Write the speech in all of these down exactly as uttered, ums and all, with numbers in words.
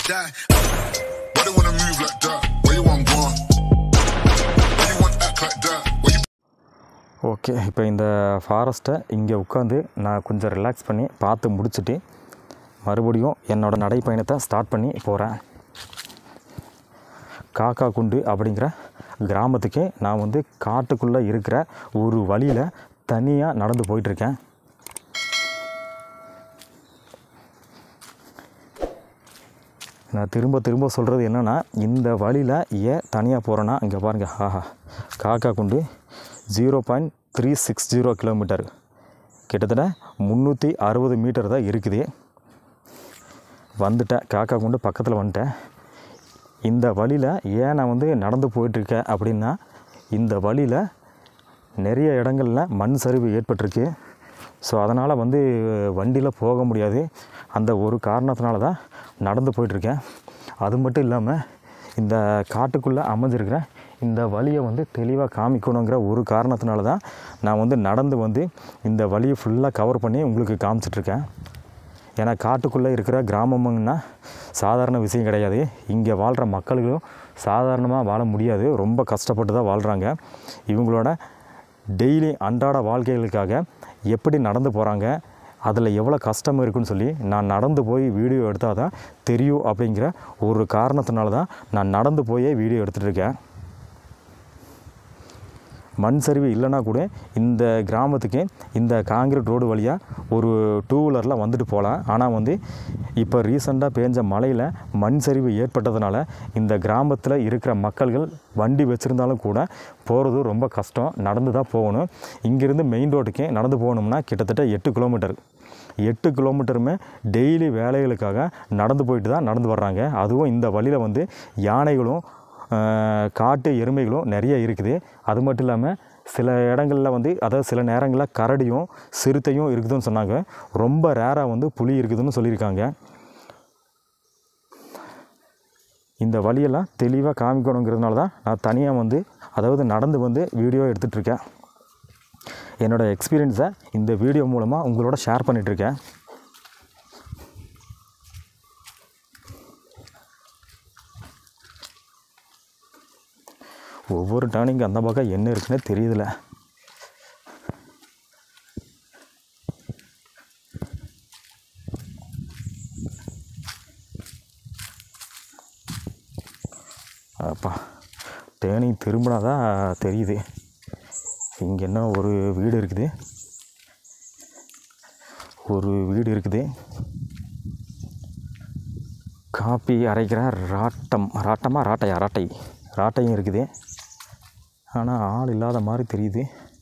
die. Why they wanna move like that? Where you want gone? Why you want act like that? Where you... okay, இப்போ இந்த ஃபாரஸ்ட்டை இங்கே உட்காந்து நான் கொஞ்சம் relax பண்ணி பார்த்து முடிச்சுட்டு மறுபடியும் என்னோடய நடைப்பயணத்தை ஸ்டார்ட் பண்ணி போகிறேன். காக்கா குண்டு அப்படிங்கிற கிராமத்துக்கே நான் வந்து காட்டுக்குள்ளே இருக்கிற ஒரு வழியில் தனியாக நடந்து போயிட்டுருக்கேன். நான் திரும்ப திரும்ப சொல்கிறது என்னென்னா, இந்த வழியில் ஏன் தனியாக போகிறேன்னா, இங்கே பாருங்கள், ஆஹா, காக்கா குண்டு zero point three six zero kilometre, கிட்டத்தட்ட முந்நூற்றி அறுபது மீட்டர் தான் இருக்குது. வந்துட்டேன், காக்கா குண்டு பக்கத்தில் வந்துட்டேன். இந்த வழியில் ஏன் நான் வந்து நடந்து போயிட்டுருக்கேன் அப்படின்னா, இந்த வழியில் நிறைய இடங்களில் மண் சரிவு ஏற்பட்டிருக்கு. ஸோ அதனால் வந்து வண்டியில் போக முடியாது. அந்த ஒரு காரணத்தினால தான் நடந்து போயிட்டுருக்கேன். அது மட்டும் இல்லாமல் இந்த காட்டுக்குள்ளே அமைஞ்சிருக்கிற இந்த வழியை வந்து தெளிவாக காமிக்கணுங்கிற ஒரு காரணத்தினால தான் நான் வந்து நடந்து வந்து இந்த வழியை ஃபுல்லாக கவர் பண்ணி உங்களுக்கு காமிச்சிட்ருக்கேன். ஏன்னா காட்டுக்குள்ளே இருக்கிற கிராமம்னா சாதாரண விஷயம் கிடையாது. இங்கே வாழ்கிற மக்களுக்கும் சாதாரணமாக வாழ முடியாது, ரொம்ப கஷ்டப்பட்டு தான் வாழ்கிறாங்க. இவங்களோட டெய்லி அன்றாட வாழ்க்கைகளுக்காக எப்படி நடந்து போகிறாங்க, அதில் எவ்வளோ கஷ்டம் இருக்குன்னு சொல்லி நான் நடந்து போய் வீடியோ எடுத்தால் தான் தெரியும். அப்படிங்கிற ஒரு காரணத்தினால தான் நான் நடந்து போயே வீடியோ எடுத்துகிட்ருக்கேன். மண் சரிவு இல்லைனா கூட இந்த கிராமத்துக்கு இந்த காங்கிரீட் ரோடு வழியாக ஒரு டூ வீலரில் வந்துட்டு போகலாம். ஆனால் வந்து இப்போ ரீசெண்டாக பேஞ்ச மழையில் மண் சரிவு ஏற்பட்டதுனால இந்த கிராமத்தில் இருக்கிற மக்கள்கள் வண்டி வச்சுருந்தாலும் கூட போகிறது ரொம்ப கஷ்டம், நடந்து தான் போகணும். இங்கேருந்து மெயின் ரோட்டுக்கு நடந்து போகணும்னா கிட்டத்தட்ட எட்டு கிலோமீட்டர் எட்டு கிலோமீட்டருமே டெய்லி வேலைகளுக்காக நடந்து போயிட்டு தான் நடந்து வர்றாங்க. அதுவும் இந்த வழியில் வந்து யானைகளும் காட்டு எருமைகளும் நிறைய இருக்குது. அது மட்டும் இல்லாமல் சில இடங்களில் வந்து, அதாவது சில நேரங்களில் கரடியும் சிறுத்தையும் இருக்குதுன்னு சொன்னாங்க. ரொம்ப ரேராக வந்து புலி இருக்குதுன்னு சொல்லியிருக்காங்க. இந்த வழியெல்லாம் தெளிவாக காமிக்கணுங்கிறதுனால தான் நான் தனியாக வந்து, அதாவது நடந்து வந்து வீடியோ எடுத்துகிட்ருக்கேன். என்னோடய எக்ஸ்பீரியன்ஸை இந்த வீடியோ மூலமாக உங்களோட ஷேர் பண்ணிகிட்ருக்கேன். ஒவ்வொரு டர்னிங் அந்த பக்கம் என்ன இருக்குன்னே தெரியுதில்ல. அப்பா, டேர்னிங் திரும்பினா தான் தெரியுது. இங்கே என்ன ஒரு வீடு இருக்குது, ஒரு வீடு இருக்குது. காப்பி அரைக்கிற ராட்டம், ராட்டமா ராட்டையா ராட்டை ராட்டையும் இருக்குது. ஆனால் ஆள் இல்லாத மாதிரி தெரியுது.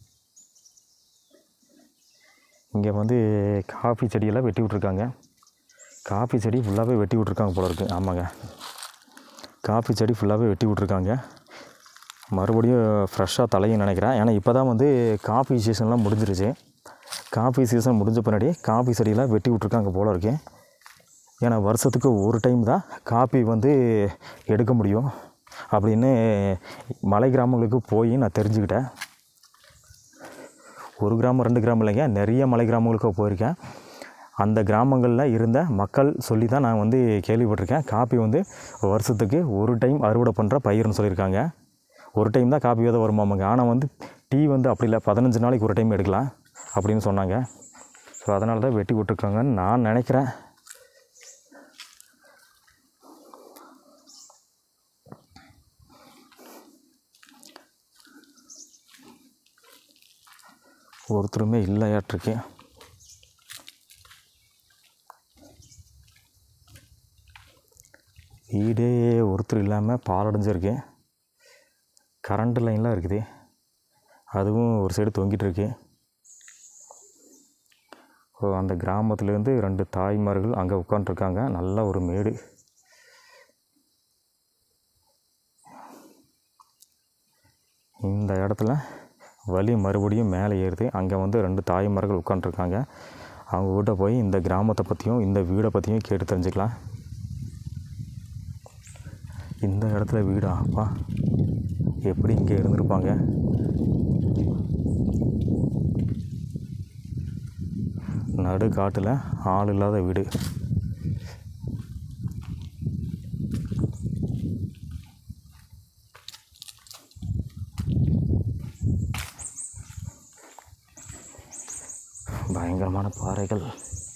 இங்கே வந்து காஃபி செடியெல்லாம் வெட்டி விட்ருக்காங்க. காஃபி செடி ஃபுல்லாகவே வெட்டி விட்ருக்காங்க போல இருக்குது. ஆமாங்க, காஃபி செடி ஃபுல்லாகவே வெட்டி விட்ருக்காங்க. மறுபடியும் ஃப்ரெஷ்ஷாக தலையும் நினைக்கிறேன். ஏன்னா இப்போ தான் வந்து காஃபி சீசன்லாம் முடிஞ்சிருச்சு. காஃபி சீசன் முடிஞ்ச பின்னாடி காஃபி செடியெல்லாம் வெட்டி விட்ருக்காங்க போல இருக்கு. ஏன்னா வருஷத்துக்கு ஒரு டைம் தான் காஃபி வந்து எடுக்க முடியும் அப்படின்னு மலை கிராமங்களுக்கு போய் நான் தெரிஞ்சுக்கிட்டேன். ஒரு கிராமம் ரெண்டு கிராமம் இல்லைங்க, நிறைய மலை கிராமங்களுக்கு போயிருக்கேன். அந்த கிராமங்களில் இருந்த மக்கள் சொல்லி தான் நான் வந்து கேள்விப்பட்டிருக்கேன். காப்பி வந்து வருஷத்துக்கு ஒரு டைம் அறுவடை பண்ணுற பயிர்னு சொல்லியிருக்காங்க. ஒரு டைம் தான் காப்பி விதை வருமாமாங்க. ஆனால் வந்து டீ வந்து அப்படி இல்லை, பதினஞ்சு நாளைக்கு ஒரு டைம் எடுக்கலாம் அப்படின்னு சொன்னாங்க. ஸோ அதனால தான் வெட்டி விட்டுருக்காங்கன்னு நான் நினைக்கிறேன். ஒருத்தருமே இல்லையாட்டிருக்கு. வீடே ஒருத்தர் இல்லாமல் பாலடைஞ்சிருக்கு. கரண்ட் லைன்லாம் இருக்குது, அதுவும் ஒரு சைடு தொங்கிட்டு இருக்கு. ஸோ அந்த கிராமத்துலேருந்து ரெண்டு தாய்மார்கள் அங்கே உட்காந்துருக்காங்க. நல்ல ஒரு மேடு. இந்த இடத்துல வழி மறுபடியும் மேலே ஏறுது. அங்கே வந்து ரெண்டு தாய்மார்கள் உட்காந்துருக்காங்க. அவங்க கிட்ட போய் இந்த கிராமத்தை பற்றியும் இந்த வீடை பற்றியும் கேட்டு தெரிஞ்சுக்கலாம். இந்த இடத்துல வீடா? அப்பா, எப்படி இங்கே இருந்திருப்பாங்க. நடு காட்டில் ஆள் இல்லாத வீடு. பயங்கரமான பாறைகள்.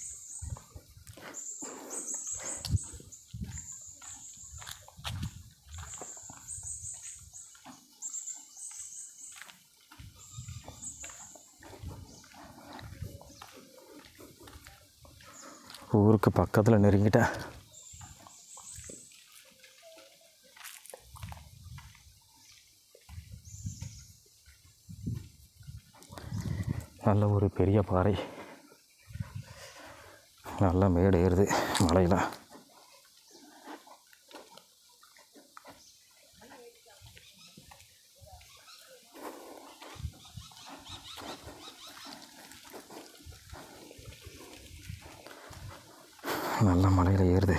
ஊருக்கு பக்கத்தில் நெருங்கிட்டேன். நல்ல ஒரு பெரிய பாறை, நல்லா மேடு ஏறுது மலையில். நல்ல மலையில் ஏறுது.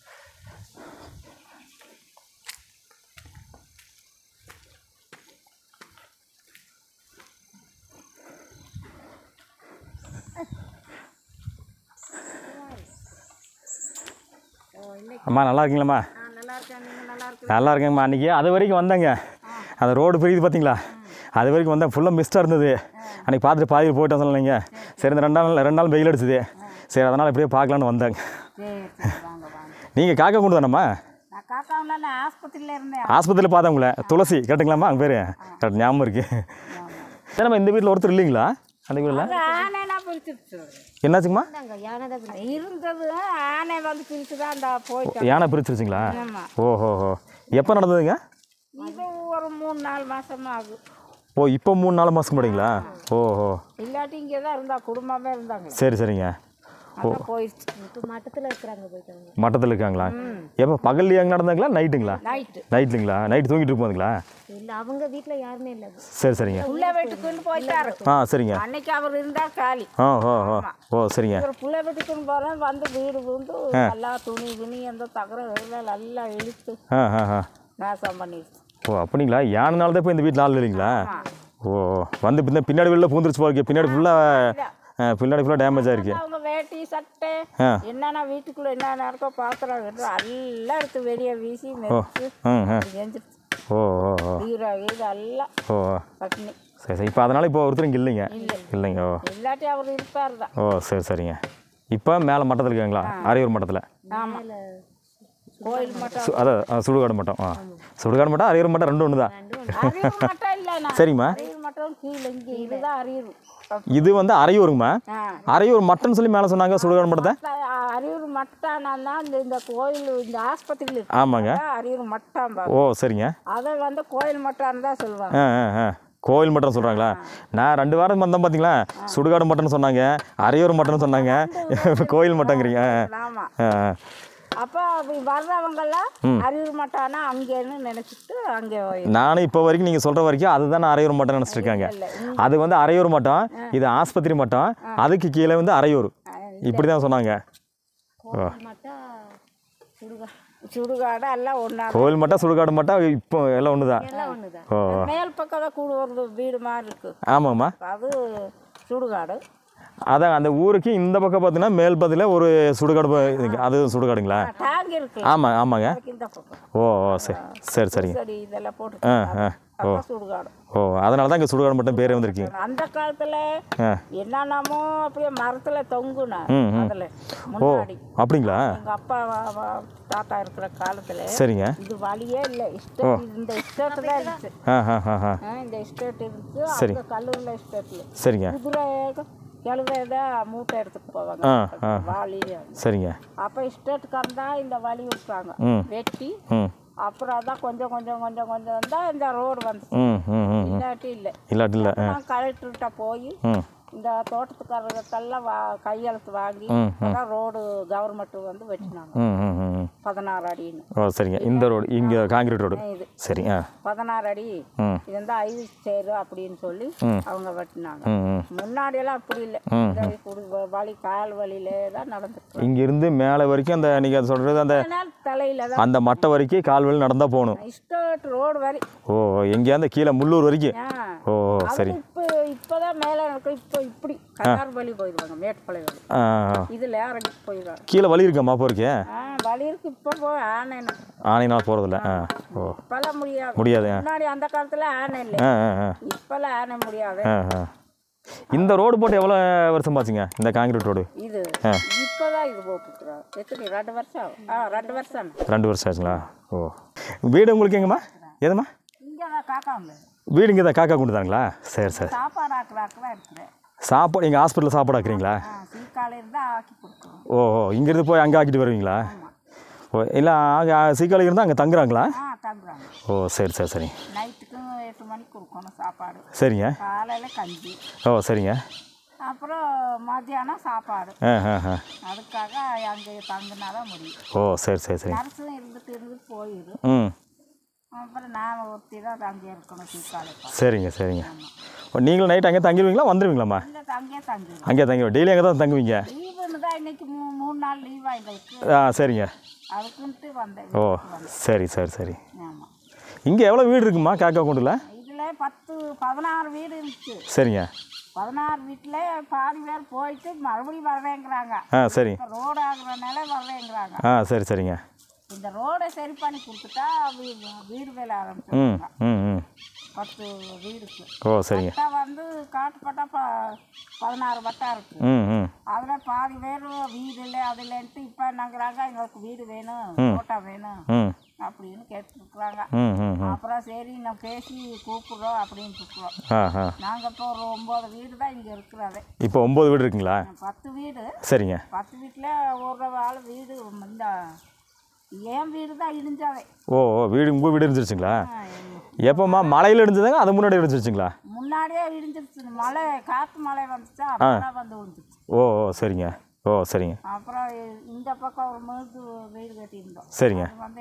அம்மா நல்லா இருக்கீங்களாம்மா? நல்லா இருக்கேங்கம்மா. அன்றைக்கி அது வரைக்கும் வந்தேங்க. அந்த ரோடு பிரியுது பார்த்தீங்களா, அது வரைக்கும் வந்தேன். ஃபுல்லாக மிஸ்டாக இருந்தது. அன்றைக்கி பார்த்துட்டு பாதி போயிட்டேன் சொல்லலைங்க. சரி, இந்த ரெண்டு நாள் ரெண்டு நாள் வெயில் அடிச்சுது. சரி, அதனால் இப்படியே பார்க்கலான்னு வந்தாங்க. நீங்கள் காக்கா கொண்டு தானம்மா? ஆஸ்பத்திரியில் பார்த்தேன் உங்களை. துளசி கேட்டுங்களாம்மா? அங்கே பேர் கரெக்ட் ஞாபகம் இருக்குது. ஏன்னா இந்த வீட்டில் ஒருத்தர் இல்லைங்களா அந்த வீட்டில்? என்னாச்சுங்கம்மா? யானை பிரிச்சிருச்சுங்களா? ஓஹோ ஹோ. எப்போ நடந்ததுங்க? ஒரு மூணு நாலு மாசமா ஆகும். ஓ, இப்போ மூணு நாலு மாதம் போடுங்களா? ஓஹோ. இல்லாட்டி இங்கே தான் இருந்தா குடும்பமே இருந்தாங்க. சரி சரிங்க. ஓ, மட்டத்தில் இருக்கிறாங்க. போயிட்டாங்க. மட்டத்தில் இருக்காங்களா? எப்போ பகல்லையா நடந்தாங்களா நைட்டுங்களா? நைட்டு. நைட்டுங்களா? நைட்டு தூங்கிட்டு இருப்பாங்களா? இல்லை, அவங்க வீட்டில் யாருமே இல்லை. சரி சரிங்க. புள்ள வீட்டுக்குன்னு போயிட்டாரு. ஆ சரிங்க. அன்னைக்கு அவர் இருந்தா காலி. ஓ ஓ ஓ ஓ சரிங்க. ஒரு புள்ள வீட்டுக்குன்னு போகிறேன், வந்து வீடு வந்து நல்லா துணி துணி எந்த தகரம் எல்லாம் நல்லா இழுத்து ஆ ஆ ஆ நாசம் பண்ணிடுச்சு. ஓ அப்படிங்களா? யானைனால தான் இப்போ இந்த வீட்டில் ஆள் இல்லைங்களா? ஓ, வந்து பின்ன பின்னாடி வெளில பூந்துருச்சு போகிறீங்க. பின்னாடி ஃபுல்லாக பின்னாடி ஃபுல்லாக டேமேஜ் ஆகிருக்கு. அவங்க வேட்டி சட்டை என்னென்ன வீட்டுக்குள்ளே என்னென்ன இருக்கோ பாத்திரம் எல்லாம் எடுத்து வெளியே வீசி மெரிச்சு எஞ்சிருச்சு. ஓ ஓ ஓ வீரா வீடு எல்லாம் ஓ பட்டினி. சரி சரி. இப்போ அதனால் இப்போ ஒருத்தர் இங்கே இல்லைங்க? இல்லைங்க. ஓ, இல்லாட்டி அவர் இருப்பார் தான். ஓ சரி சரிங்க. இப்போ மேலே மட்டத்தில் இருக்காங்களா? அரையூர் மட்டத்தில்? ஆமாம், கோயில் மட்டம். அதான் சுடுகாடு மட்டம். ஆ, சுடுகாடு மட்டம் அரையூர் மட்டம் ரெண்டு ஒன்று தான். அரியூர் மட்டம் இல்லைண்ணா. சரிம்மா. அரியூர் மட்டம் கீழே இங்கே இதுதான் அரியூர். இது வந்து அரையூருங்கம்மா. அரையூர் மட்டம்னு சொல்லி மேலே சொன்னாங்க. சுடுகாடு மட்டத்தை அரியூர் மட்டானா இந்த இந்த கோயில் இந்த ஆஸ்பத்திரியில் இருக்கு. ஆமாங்க. அரியூர் மட்டம். ஓ சரிங்க. அதை வந்து கோயில் மட்டான்னு தான் சொல்லுவாங்க. ஆ ஆ ஆ கோயில் மட்டம் சொல்கிறாங்களா? நான் ரெண்டு வாரம் வந்தேன் பார்த்தீங்களா, சுடுகாடு மட்டம்னு சொன்னாங்க, அரையூர் மட்டம்னு சொன்னாங்க, கோயில் மட்டங்கிறீங்க. ஆமாம். அப்போ அப்படி வர்றவங்கெல்லாம் அரியூர் மட்டானா அங்கேன்னு நினச்சிட்டு அங்கே. நானும் இப்போ வரைக்கும் நீங்கள் சொல்கிற வரைக்கும் அதுதான் அரையூர் மட்டம் நினச்சிட்டு இருக்காங்க. அது வந்து அரையூர் மட்டம், இது ஆஸ்பத்திரி மட்டம், அதுக்கு கீழே வந்து அரையூர், இப்படி தான் சொன்னாங்க. ஓ, சுடுகாடு எல்லாம் ஒன்றா. கோயில் மட்டம் சுடுகாடு மட்டம் இப்போ எல்லாம் ஒன்று தான். ஓ, மேல் பக்கம் தான் கூட ஒரு வீடு மாதிரி இருக்கு. ஆமாம்மா, அது சுடுகாடு. அதான் அந்த ஊருக்கு இந்த பக்கம் பார்த்தீங்கன்னா மேல் பகுதியில் ஒரு சுடுகாடு இருக்குங்க. அது சுடுகாடுங்களா? டேங்க் இருக்கு. ஆமாம் ஆமாங்க. ஓ ஓ சரி சரி சரிங்க. இதெல்லாம் போட்டு. ஆ ஆ ஓ சுடுகாடு. ஓ, அதனால தான் இங்கே சுடுகாடு மட்டும் பேரே வந்திருக்கீங்க. அந்த காலத்தில் என்னென்னமோ அப்படியே மரத்தில் தொங்குனா அதில் ஓ முன்னாடி. அப்படிங்களா? எங்கள் அப்பா தாத்தா இருக்கிற காலத்தில் சரிங்க. இது வழியே இல்லை. இஸ்டேட் இந்த இஸ்டேட்டு தான் இருந்துச்சு. ஆ ஆ ஆ இந்த இஸ்டேட் இருந்துச்சு. சரி. அந்த கல்லூரில் இஸ்டேட்டில் சரிங்க. குதிரை எழுதான் மூட்டை எடுத்துட்டு போவாங்க. ஆ ஆ வாளி. சரிங்க. அப்போ இஸ்டேட்டுக்காரன் தான் இந்த வழி விட்டாங்க வெட்டி. ம் அப்புறம் அதான் கொஞ்சம் கொஞ்சம் கொஞ்சம் கொஞ்சம் தான் இந்த ரோடு வந்து. ம் ம் ம் இல்லாட்டி இல்லை. இல்லாட்டி இல்லை. கலெக்டர்கிட்ட போய் ம் இந்த தோட்டத்துக்காரர்கிட்டெல்லாம் வா கையெழுத்து வாங்கி அதான் ரோடு கவர்மெண்ட் வந்து வெட்டினாங்க. ம் ம் ம் பதினாறு அடின்னு. ஓ சரிங்க. இந்த ரோடு இங்கே காங்கிரீட் ரோடு. இது சரி. ஆ பதினாறு அடி. ம் இது வந்து ஐது சேரு அப்படின்னு சொல்லி அவங்க வெட்டினாங்க. ம் ம் முன்னாடியெல்லாம் அப்படி இல்லை. வழி கால் வழியிலே தான் நடந்துருக்கு. இங்கேருந்து மேலே வரைக்கும் அந்த நீங்கள் அது சொல்கிறது அந்த தலையில் தான் அந்த மட்டை வரைக்கும் கால் வழி நடந்தால் போகணும். இஸ்டேட் ரோடு வரி. ஓ, எங்கேயாந்து கீழே முள்ளூர் வரைக்கும். ஓ சரி. இப்போ இப்போதான் மேலே இருக்கு. இப்போ இப்படி கடார் வழி போயிடுவாங்க. மேட்டுப்பாளைய வழி. ஆ இதில் இறங்கி போயிடுவாங்க. கீழே வழி இருக்கா மாப்போ இருக்கே? ஆ வழி இருக்கு. இப்போ போய் ஆனை ஆனைனால் போகிறதில்ல. ஆ ஓ இப்போல்லாம் முடியாது. முடியாது. முன்னாடி அந்த காலத்தில் ஆனை இல்லை. ஆ ஆ ஆ இப்போல்லாம் ஆனை முடியாது. ஆ ஆ இந்த ரோடு போட்டு எவ்வளோ வருஷம் பாச்சுங்க இந்த காங்கிரீட் ரோடு? இது இப்போதான் இது போட்டுருக்குறோம். எத்தனை ரெண்டு வருஷம் ஆகும். ஆ ரெண்டு வருஷம் ரெண்டு வருஷம் ஆச்சுங்களா? ஓ வீடு உங்களுக்கு எங்கம்மா? எதும்மா? இங்கே தான் காக்காங்க வீடு இங்கே தான் காக்கா கொண்டு தாங்களா? சரி சரி. சாப்பாடு ஆக்குறாக்குலாம் இருக்கிறேன். சாப்பாடு எங்கள் ஹாஸ்பிட்டலில் சாப்பாடு ஆக்குறீங்களா? சீக்காலையில் தான் ஆக்கி கொடுக்குறோம். ஓ ஓ இங்கேருந்து போய் அங்கே ஆக்கிட்டு வருவீங்களா? ஓ இல்லை அங்கே சீக்காலையில் இருந்தால் அங்கே தங்குறாங்களா? ஆ தங்குறாங்க. ஓ சரி சரி சரி. நைட்டுக்கும் எட்டு மணிக்கு கொடுக்கணும் சாப்பாடு. சரிங்க. காலையில் கஞ்சி. ஓ சரிங்க. அப்புறம் மத்தியானம் சாப்பாடு. ஆ ஆ ஆ அதுக்காக அங்கே தங்கினா தான் முடியும். ஓ சரி சரி சரி. நர்ஸும் இருந்துட்டு இருந்துட்டு போயிடும். ம் அப்புறம் நான் ஒருத்தி தான் அங்கே இருக்கணும் சீக்காலையில். சரிங்க சரிங்க. ஓ நீங்களும் நைட் அங்கே தங்கிடுவீங்களா வந்துடுவீங்களாம்மா? இல்லை அங்கேயே தங்கிடுவோம். அங்கேயே தங்கி டெய்லி அங்கே தான் தங்குவீங்க? லீவுன்னு தான் இன்னைக்கு மூ மூணு நாள் லீவா எங்களுக்கு. ஆ சரிங்க. அதுக்குன்ட்டு வந்தேன். ஓ சரி சரி சரி. ஆமாம். இங்கே எவ்வளோ வீடு இருக்குமா காக்கா கொண்டுல? இதில் பத்து பதினாறு வீடு இருந்துச்சு. சரிங்க. பதினாறு வீட்டில் பாதி பேர் போயிட்டு மறுபடியும் வர்றேங்கிறாங்க. ஆ சரி. இப்போ ரோடு ஆகுறனால வர்றேங்கிறாங்க. ஆ சரி சரிங்க. இந்த ரோடை சரி பண்ணி கொடுத்துட்டா வீ- வீடு வேலை ம் ஆரம்பிச்சிருக்காங்க. ம் ம் பத்து வீடுக்கு ஓ சரிங்க. பட்டா வந்து காட்டு பட்டா ப பதினாறு பட்டா இருக்கு. ம் ம் அதில் பாதி பேர் வீடு இல்லை அது இல்லைன்ட்டு இப்போ என்னங்கிறாங்க எங்களுக்கு வீடு வேணும் தோட்டம் வேணும் ம் அப்படின்னு கேட்டுருக்குறாங்க. ம் ம் ம் அப்புறம் சரி நான் பேசி கூப்பிட்றோம் அப்படின்னு இருக்கிறோம். ஆ ஆ நாங்கள் இப்போ ஒரு ஒம்பது வீடு தான் இங்கே இருக்கிறதே. இப்போ ஒம்பது வீடு இருக்குங்களா? பத்து வீடு. சரிங்க. பத்து வீட்டில் ஒரு ஆள் வீடு இந்த என் வீடு தான் இடிஞ்சாவே. ஓ ஓ வீடு உங்கள் வீடு இருந்துருச்சுங்களா? எப்போம்மா மழையில் இருந்ததுங்க அது முன்னாடி இருந்துருச்சுங்களா? முன்னாடியே இடிஞ்சிருச்சு. மழை காற்று மழை வந்துச்சா அப்பதான் வந்து விழுந்துச்சு. ஓ ஓ சரிங்க. ஓ சரிங்க. அப்புறம் இந்த பக்கம் ஒரு மூணு வீடு கட்டியிருந்தோம். சரிங்க. அது வந்து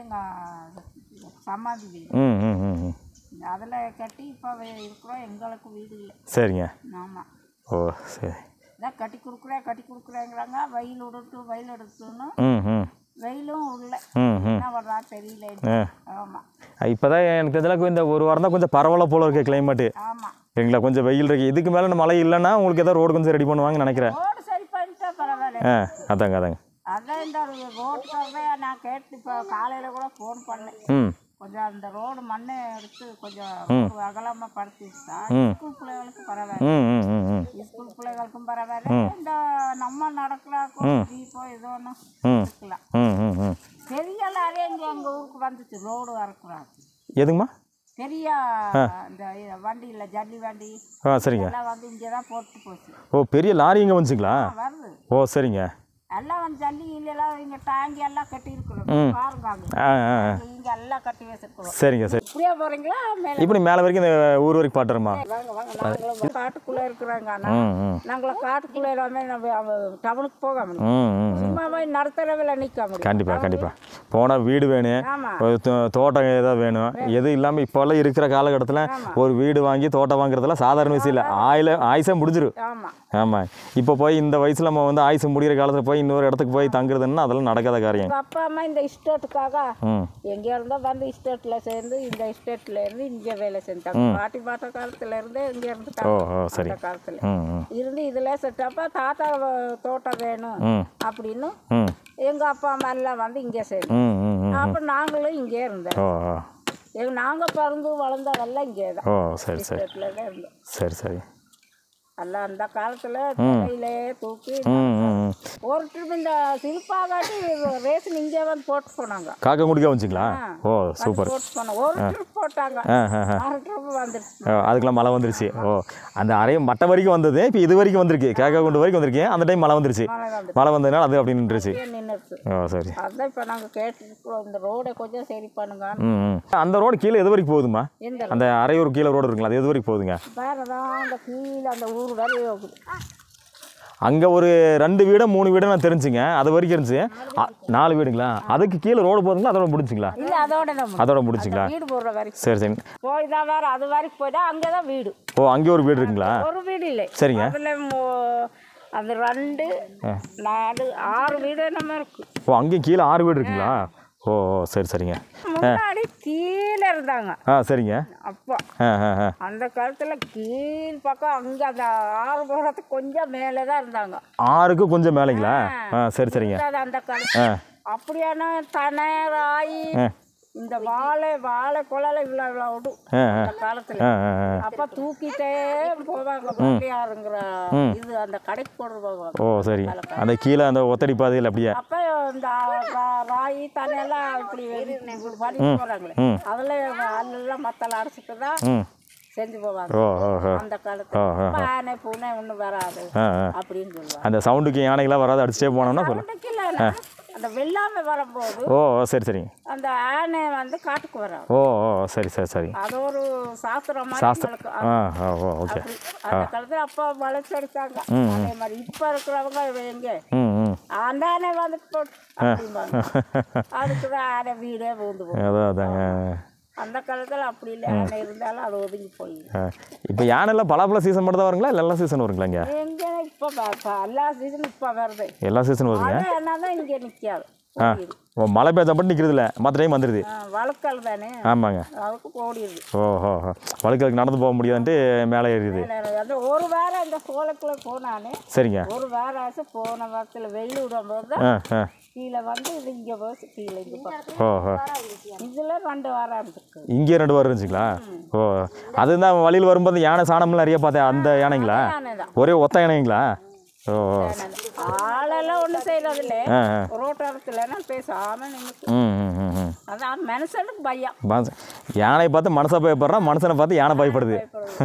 எங்கள் சமாதி வீடு. ம் ம் ம் ம் அதில் கட்டி இப்போ இருக்கிறோம். எங்களுக்கு வீடு இல்லை. சரிங்க. ஆமாம். ஓ சரி. இதான் கட்டி கொடுக்குறேன் கட்டி கொடுக்குறேங்கிறாங்க. வெயில் விடட்டும் வெயில் எடுத்துன்னு ம் ம் வெயிலும் இல்லை. ம் ம் என்ன பண்ணுறா தெரியல. ஆமாம் இப்போ தான் எனக்கு தெரிஞ்சளவுக்கு இந்த ஒரு வாரம் தான் கொஞ்சம் பரவாயில்ல போல இருக்கு கிளைமேட்டு. ஆமாம். சரிங்களா? கொஞ்சம் வெயில் இருக்குது. இதுக்கு மேலே மழை இல்லைன்னா உங்களுக்கு ஏதோ ரோடு கொஞ்சம் ரெடி பண்ணுவாங்கன்னு நினைக்கிறேன். ரோடு சரி பண்ணிட்டா பரவாயில்ல. ஆ அதாங்க அதாங்க. அதான் இந்த ரோட்டுக்காகவே நான் கேட்டு இப்போ காலையில் கூட ஃபோன் பண்ணேன். ம் கொஞ்சம் அந்த ரோடு மண்ணை எடுத்து கொஞ்சம் அகலமாக படுத்திட்டா ம் ஸ்கூல் பிள்ளைகளுக்கு பரவாயில்ல. ம் ம் ம் ம் ஸ்கூல் பிள்ளைகளுக்கும் பரவாயில்ல. இந்த நம்ம நடக்கலாக்கும் ஜீப்போ ஏதோ ஒன்று இருக்கலாம். ம் ம் ம் பெரிய லாரியே இங்கே எங்கள் ஊருக்கு வந்துச்சு ரோடு வறக்குறாங்க. எதுங்கம்மா? பெரிய இந்த வண்டியில் ஜல்லி வண்டி ஆ சரிங்க. எல்லாம் வந்து இங்கே தான் போட்டு போச்சு. ஓ பெரிய லாரி இங்கே வந்துச்சுங்களா? வருது ஓ சரிங்க. எல்லாம் வந்து ஜல்லி இல்லைலாம் இங்கே டேங்கி எல்லாம் கட்டி இருக்கிறோம். பாருங்க ஆ ஆ ஆ இங்கே எல்லாம் கட்டி வச்சிருக்கிறோம். சரிங்க சரி. இப்படியே போகிறீங்களா மேலே? இப்படி மேலே வரைக்கும் இந்த ஊர் வரைக்கும் பாட்டுறமா? வாங்க வாங்க. நாங்களும் காட்டுக்குள்ளே இருக்கிறாங்க. ம் ம் நாங்களும் காட்டுக்குள்ளே எல்லாமே நம்ம டவுனுக்கு போக முடியும். ம் ம் சும்மாவே நடத்துறவில் நிற்க முடியும். கண்டிப்பாக கண்டிப்பாக. போனால் வீடு வேணும், ஆமாம். ஒரு தோ- தோட்டம் ஏதாவது வேணும். எதுவும் இல்லாமல் இப்போல்லாம் இருக்கிற காலகட்டத்தில் ஒரு வீடு வாங்கி தோட்டம் வாங்குறதுலாம் சாதாரண விஷயம் இல்லை. ஆயில ஆயுசே முடிஞ்சிடும். ஆமாம். ஆமாம். இப்போ போய் இந்த வயசில் நம்ம வந்து ஆயுசு முடிகிற காலத்தில் போய் இன்னொரு இடத்துக்கு போய் தங்குறதுன்னா அதெல்லாம் நடக்காத காரியம். எங்கள் அப்பா அம்மா இந்த இஸ்டேட்டுக்காக ம் எங்கே இருந்தோ வந்து இஸ்டேட்டில் சேர்ந்து இந்த இஸ்டேட்டில் இருந்து இங்கே வேலை செஞ்சாங்க. பாட்டி பாட்ட காலத்துல இருந்தே இங்கே ஓ இருந்துட்டாங்க. ஓ சரி. அந்த காலத்தில் ம் ம் இருந்து இதில் செட்டப்போ தாத்தா வ- தோட்டம் வேணும் ம் அப்படின்னு ம் எங்கள் அப்பா அம்மா எல்லாம் வந்து இங்கே சேர்ந்து ம் ம் ம் அப்புறம் நாங்களும் இங்கே இருந்தோம். ஓ ஓ எங்க நாங்கள் பிறந்து வளர்ந்ததெல்லாம் இங்கே தான் ஓ சரி சரி இஸ்டேட்டில் தான் இருந்தோம். சரி சரி. எல்லாம் அந்த காலத்தில் தலையிலே தூக்கி ம் ம் ம் ஒரு ட்ரிப் இந்த சில்பாகாட்டி ரேஷன் இங்கே வந்து போட்டு போனாங்க. காக்கா குடிக்க வந்துச்சிங்களா? ஓ சூப்பர். போட்டு போனாங்க. ஒரு ட்ரிப் போட்டாங்க. ஆ ஆ ஆ அரை ட்ரிப் வந்துருச்சு. ஓ, அதுக்கெல்லாம் மழை வந்துருச்சு. ஓ அந்த அறையும் மட்டை வரைக்கும் வந்தது. இப்போ இது வரைக்கும் வந்திருக்கு. கேக்கா குண்டு வரைக்கும் வந்திருக்கு. அந்த டைம் மழை வந்துருச்சு. மழை வந்து மழை வந்ததுனால அது அப்படி நின்றுச்சு. நின்றுச்சு. ஓ சரி. அதான் இப்போ நாங்கள் கேட்டுருக்குறோம் இந்த ரோடை கொஞ்சம் சரி பண்ணுங்க. ம் ம் அந்த ரோடு கீழே எது வரைக்கும் போகுதுமா? எந்த அந்த அரையூர் கீழே ரோடு இருக்குங்களா? அது எது வரைக்கும் போகுதுங்க? வேறு தான் அந்த கீழே அந்த ஊர் வரை போகுது. அங்கே ஒரு ரெண்டு வீடு மூணு வீடு நான் தெரிஞ்சுங்க. அது வரைக்கும் இருந்துச்சு. அ- நாலு வீடுங்களா? அதுக்கு கீழே ரோடு போகுதுங்களா? அதோட முடிஞ்சுங்களா? இல்லை அதோட நம்ம அதோட முடிஞ்சுங்களா? வீடு போடுற வரைக்கும் சரி சரி. போய் தான் வேறு அது வரைக்கும் போய்ட்டா அங்கே தான் வீடு. ஓ அங்கே ஒரு வீடு இருக்குங்களா? ஒரு வீடு இல்லை. சரிங்க. அதில் அந்த ரெண்டு நாலு ஆறு வீடு நம்ம இருக்கு. ஓ அங்கேயும் கீழே ஆறு வீடு இருக்குங்களா? ஓ ஓ சரி சரிங்க. முன்னாடி கீழே இருந்தாங்க ஆ சரிங்க. அப்பா. ஆ ஆ ஆ அந்த காலத்தில் கீழ் பக்கம் அங்கே அந்த ஆறு போகிறதுக்கு கொஞ்சம் மேலே தான் இருந்தாங்க. ஆறுக்கு கொஞ்சம் மேலேங்களா? ஆ சரி சரிங்க. அது அந்த ஆ காலத்தில் அப்படியான தனை ராயி இந்த வாழை வாழை குழலை இவ்வளோ இவ்வளோ விடும் அந்த காலத்தில். அப்போ தூக்கிட்டே போவாங்க பாண்டியாருங்கிற இது அந்த கடைக்கு கொண்டு போவாங்க. ஓ சரி, அந்த கீழே அந்த ஒத்தடி பாதையில் அப்படியே. அப்போ இந்த ராயி தண்ணியெல்லாம் இப்படி பண்ணி போகிறாங்களே, அதில் அதெல்லாம் மத்தெல்லாம் அடைச்சிட்டு தான் செஞ்சு போவாங்க அந்த காலத்துல. யானை பூனை ஒன்றும் வராது அப்படின்னு சொல்லுவாங்க. அந்த சவுண்டுக்கு யானைகளாம் வராது, அடிச்சுட்டே போனோம்னா சொல்லுங்க. அந்த வெள்ளாமை வரும்போது ஓ சரி சரி அந்த யானை வந்து காட்டுக்கு வராது. ஓ ஓ சரி சரி சரி அது ஒரு சாஸ்திரம் சாஸ்திரம். ஆ ஓ ஓகே. அந்த காலத்துல அப்பா வளர்ச்செடுத்தாங்க. அதே மாதிரி இப்ப இருக்கிறவங்க எங்க அந்த யானை வந்துட்டு போட்டு அப்படிம்பாங்க. அதுக்குதான் யானை வீடே பூந்து போகும். அதான் அதாங்க. அந்த காலத்தில் அப்படி இல்லை, யானை இருந்தாலும் அது ஒதுங்கி போயிடும். இப்போ யானைலாம் பலாப்பழ சீசன் மட்டும் தான் வருங்களா இல்லை எல்லா சீசன் வருங்களா இங்கே? எங்கே இப்போ எல்லா சீசனும் இப்போ வருது. எல்லா சீசனும் வருதுங்க. என்ன தான் இங்கே நிற்காது. ஆ ஓ மழை பெய்ஞ்சா மட்டும் நிற்கிறது இல்லை, மற்ற டைம் வந்துடுது. வழுக்கல் தானே. ஆமாங்க. அதுக்கு ஓடிடுது. ஓஹோ வழுக்கலுக்கு நடந்து போக முடியாதுன்ட்டு மேலே ஏறிடுது. அந்த ஒரு வாரம் இந்த சோளக்குள்ள போனானே. சரிங்க. ஒரு வாரம் ஆச்சு. போன வாரத்தில் வெள்ளி விடும்போது ஆ ஆ கீழே வந்து இது இங்கே போச்சு. கீழே இங்கே பார்த்து ஓஹோ இதில் ரெண்டு வாரம் இருந்துருக்கு. இங்கே ரெண்டு வாரம் இருந்துச்சுங்களா? ஓ அதுதான் வழியில் வரும்போது யானை சாணம்லாம் நிறைய பார்த்தேன். அந்த யானைங்களா? ஒரே ஒத்த யானைங்களா? ஓ ஆளெல்லாம் ஒன்றும் செய்யறது இல்லை. ரோட்டோரத்தில் பேசாமல் நின்று. ம் ம் ம் அதான் மனுஷனுக்கு பயம். யானை பார்த்து மனசை பயப்படுறான், மனுஷனை பார்த்து யானை பயப்படுது.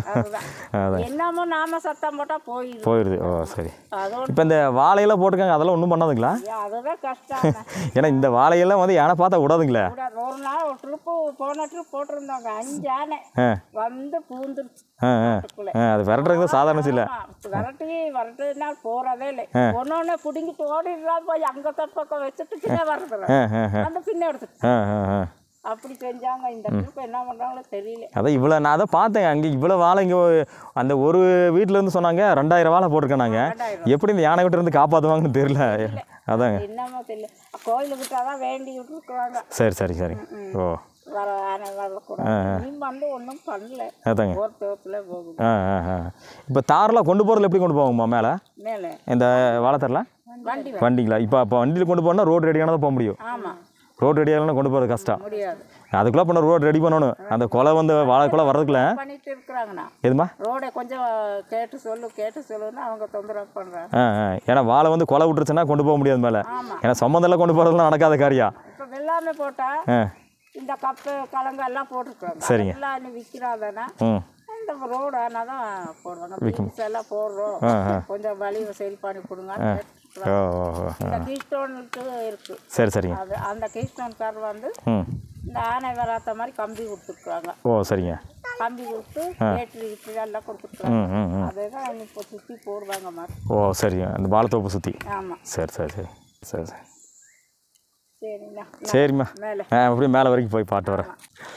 என்னமோ நாம சத்தம் போட்டால் போயிடுது போயிடுது ஓ சரி. இப்போ இந்த வாழையெல்லாம் போட்டிருக்காங்க, அதெல்லாம் ஒன்றும் பண்ணாதுங்களா? அதுதான் கஷ்டம். ஏன்னா இந்த வாழையெல்லாம் வந்து யானை பார்த்தா விடாதுங்களே. ஒரு நாள் ஒரு ட்ரிப்பு போன ட்ரிப் போட்டிருந்தாங்க. அஞ்சு யானை வந்து பூந்துருச்சு. அது விரட்டுறது சாதாரண இல்லை. விரட்டி விரட்டுனா போறதே இல்லை. ஒன்னு ஒன்னு பிடிங்கிட்டு ஓடிடுறான். போய் அங்க பக்கம் வச்சுட்டு பின்ன வர்றது அந்த பின்ன எடுத்துட்டு அப்படி செஞ்சாங்க. இந்த ட்ரிப் என்ன பண்றாங்களோ தெரியல. அதான் இவ்வளோ நான் அதை பார்த்தேன். அங்கே இவ்வளோ வாழை இங்கே அந்த ஒரு வீட்டில் இருந்து சொன்னாங்க ரெண்டாயிரம் வாழை போட்டிருக்கேன். நாங்கள் எப்படி இந்த யானை கிட்ட இருந்து காப்பாற்றுவாங்கன்னு தெரியல. அதாங்க என்னமோ தெரியல. கோயிலுக்கிட்ட தான் வேண்டிக்கிட்டு இருக்கிறாங்க. சரி சரி சரி. ஓ வர யானை வரக்கூடாது. நீ வந்து ஒன்றும் பண்ணல. அதாங்க ஒரு தோப்பில் போகுது. ஆ ஆ ஆ இப்போ தாரெலாம் கொண்டு போகிறதுல எப்படி கொண்டு போவோம்மா மேலே? மேலே இந்த வாழைத்தரலாம் வண்டி வண்டிங்களா? இப்போ அப்போ வண்டியில் கொண்டு போனால் ரோடு ரெடியானதான் போக முடியும். ஆமாம். ரோடு ரெடியாகலாம் கொண்டு போகிறது கஷ்டம். முடியாது. அதுக்குள்ளே பண்ண ரோடு ரெடி பண்ணணும். அந்த கொலை வந்து வாழைக்குள்ளே வர்றதுக்குள்ள பண்ணிட்டு இருக்கிறாங்கண்ணா. எதுமா ரோடை கொஞ்சம் கேட்டு சொல்லு கேட்டு சொல்லுன்னு அவங்க தொந்தரவு பண்ணுறாங்க. ஆ ஆ ஏன்னா வாழை வந்து கொலை விட்டுருச்சுன்னா கொண்டு போக முடியாது மேலே. ஏன்னா சம்மந்தெல்லாம் கொண்டு போகிறதுலாம் நடக்காத காரியம். இப்போ வெள்ளாமை போட்டால் இந்த கப்பு கலங்கு எல்லாம் போட்டுருக்காங்க. சரிங்க. எல்லாம் விற்கிறாதானே ம் இந்த ரோடு ஆனால் தான் போடுவாங்க. பீன்ஸ் எல்லாம் போடுறோம், கொஞ்சம் வழி சரி பண்ணி கொடுங்க. ஓ ஓ இந்த கீஸ்டோனுக்கு இருக்கு. சரி சரிங்க. அது அந்த கீஸ்டோன்கார் வந்து இந்த ஆனை வராத மாதிரி கம்பி கொடுத்துருக்குறாங்க. ஓ சரிங்க. கம்பி கொடுத்து பேட்டரி கிட்டரி எல்லாம் கொடுத்துருக்காங்க. அதுதான் இப்போ சுற்றி போடுவாங்க மாதிரி. ஓ சரிங்க. அந்த வாழைத்தோப்பு சுற்றி. ஆமாம். சரி சரி சரி சரி சரி சரிண்ணா. சரிம்மா. மேலே ஆ அப்படியே மேலே வரைக்கும் போய் பாட்டு வரேன்.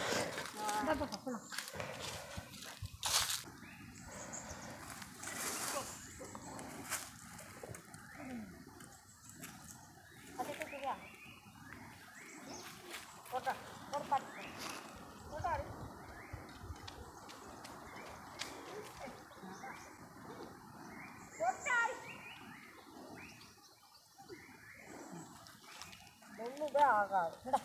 ஆகாது.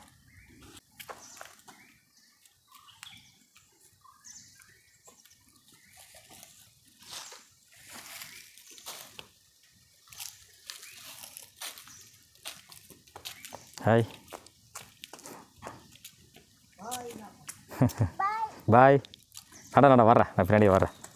Hi bye. அடா நான் வர்றேன், நான் பின்னாடி வர்றேன்.